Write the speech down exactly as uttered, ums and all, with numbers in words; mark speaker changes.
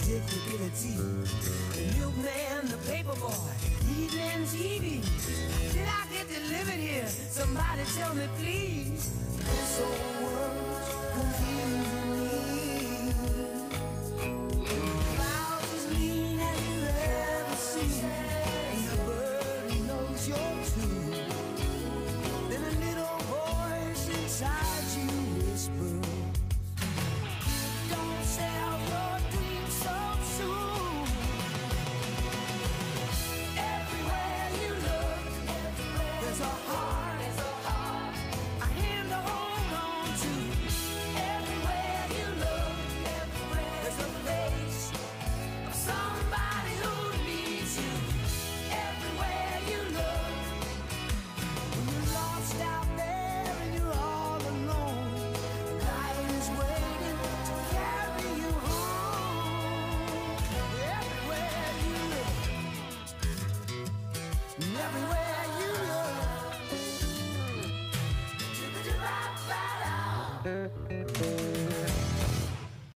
Speaker 1: predictability. The milkman, the paperboy, evening T V. Did I get delivered here? Somebody tell me please. This old world's confusing me. Clouds as mean as you ever seen, and the bird who knows you're true. Then a little voice inside you whispers, don't sell your dreams so soon. Everywhere you look, there's a heart, a hand to hold on to. Everywhere you look, there's a face of somebody who needs you. Everywhere you look, when you're lost out there and you're all alone, light is waiting to carry you home. Everywhere you look, everywhere you look.